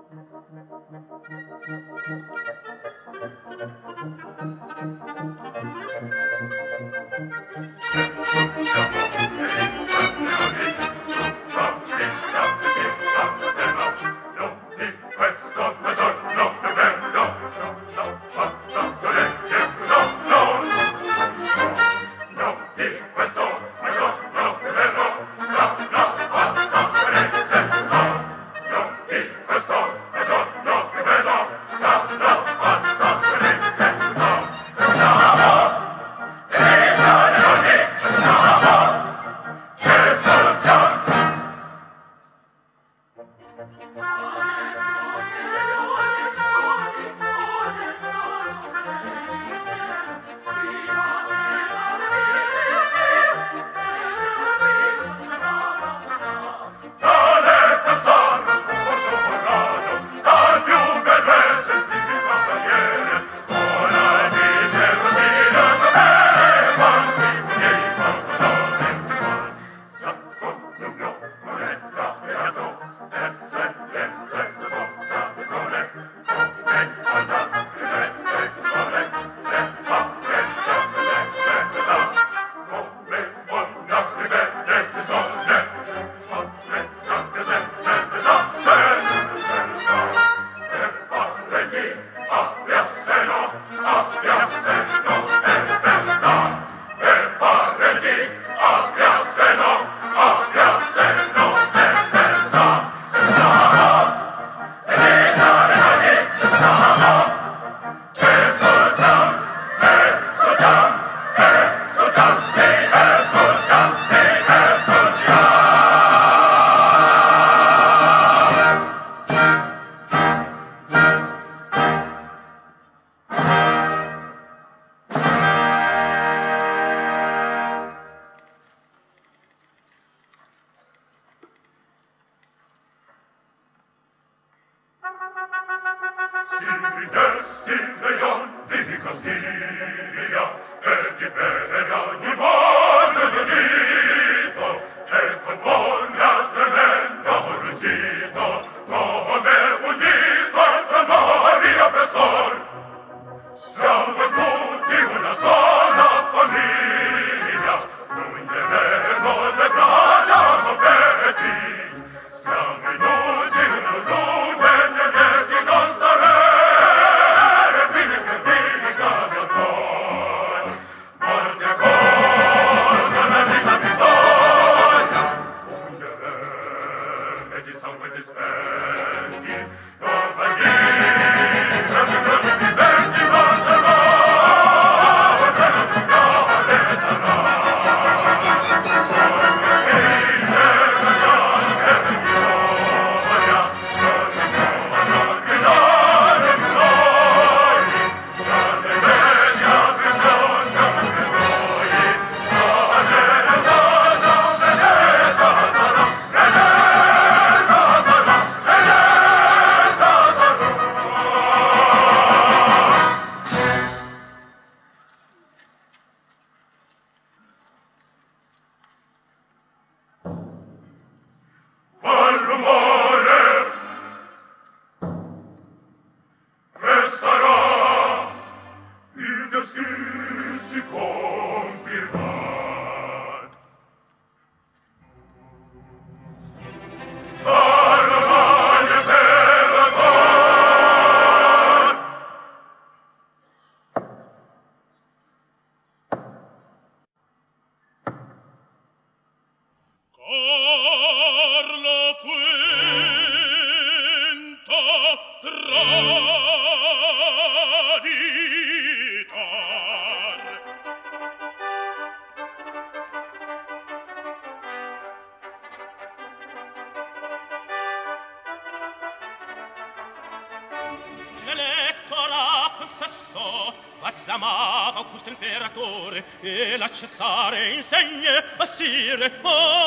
L'elettora confesso acclamava Augusto imperatore e la cessare insegne a sire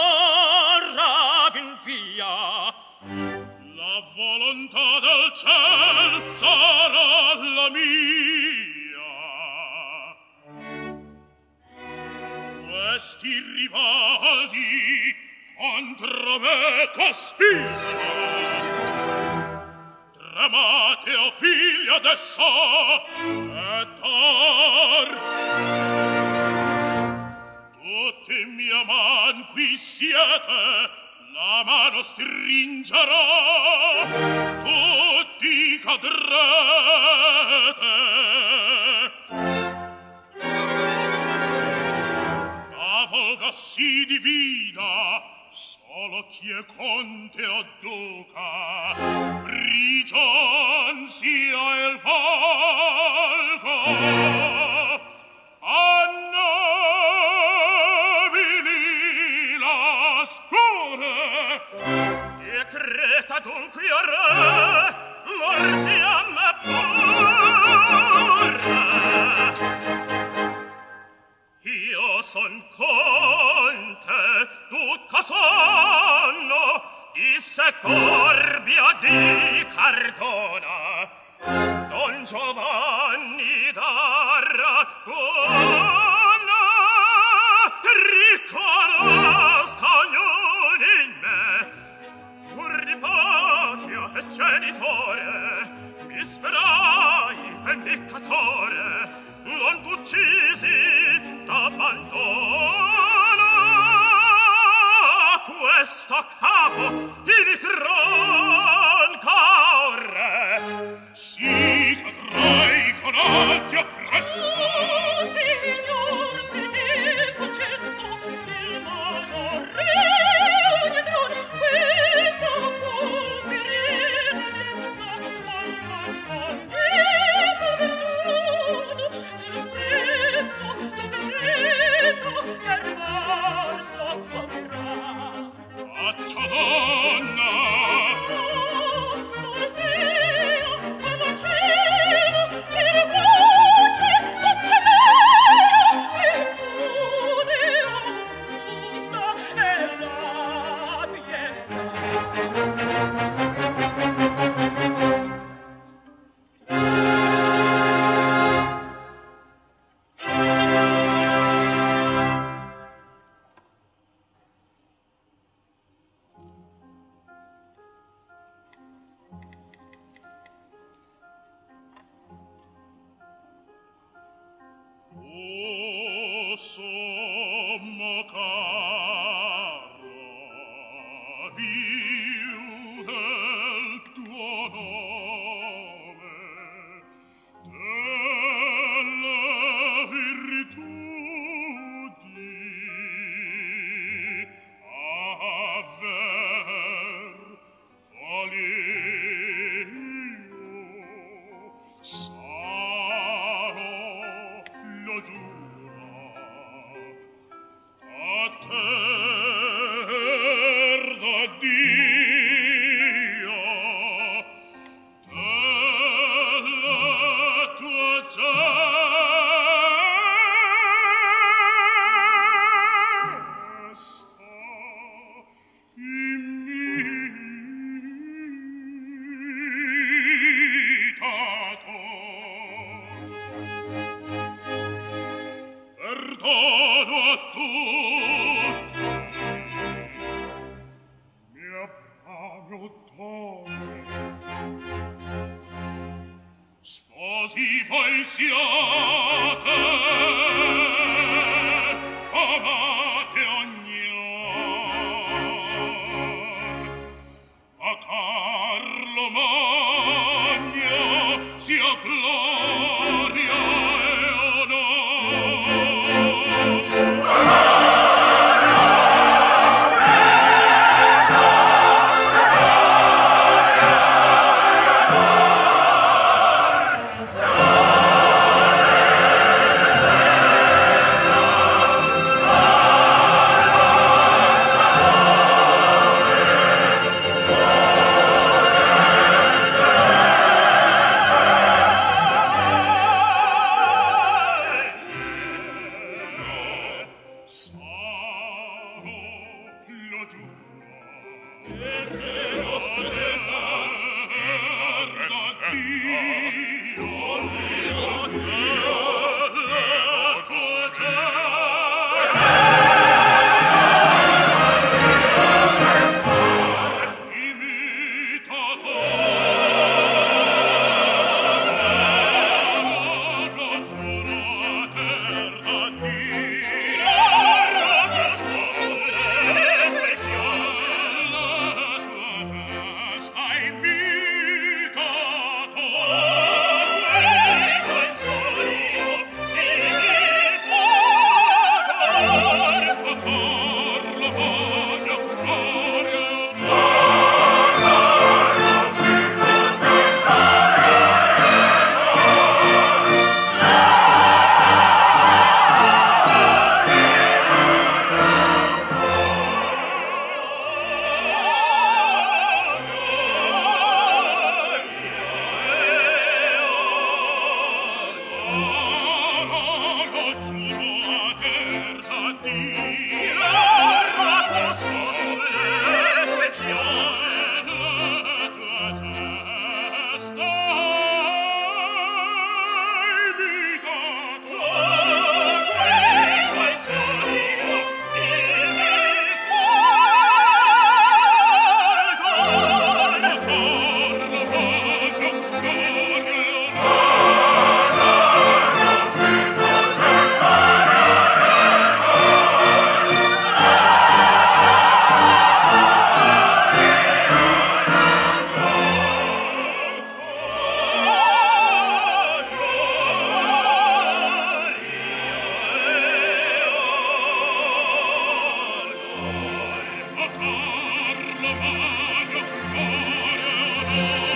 ora vien via. La volontà del ciel sarà la mia. Questi rivali contro me cospirano. Ramate, o figlia adesso, e tor. Tutti mia man qui siete, la mano stringerò, tutti cadrete. La volga si divida, solo chi è conte o duca, prigion sia il volgo. A nobili la spure, decreta dunque a re, mortiam pure. Io son conte, tutta sonno, disse Corbia di Cardona, Don Giovanni d'Aragona, riconosca ognuno in me, pur di patria e genitore, mi sperai vendicatore, non t'uccisi t'abbandona. Questo capo di tronca o re, si cadrai con alti appresso. Oh, signor, se ti concesso il maggior re d'un questa polverina al confondere perdono sul sprezzo del veneno per mal soccombrà. Faccia donna, non sia come cielo per voce uccelleia che pude augusta e la pietà. o sommo caro, viu del tuo nome, delle virtudi, aver volio, sarò lo giuro, a ter da Dio, della tua gesta imitato. Perdono a tutti, mia mano donne, sposi voi siate, amate ognior, a Carlo Magno sia gloria e imitato. Carlo Magno,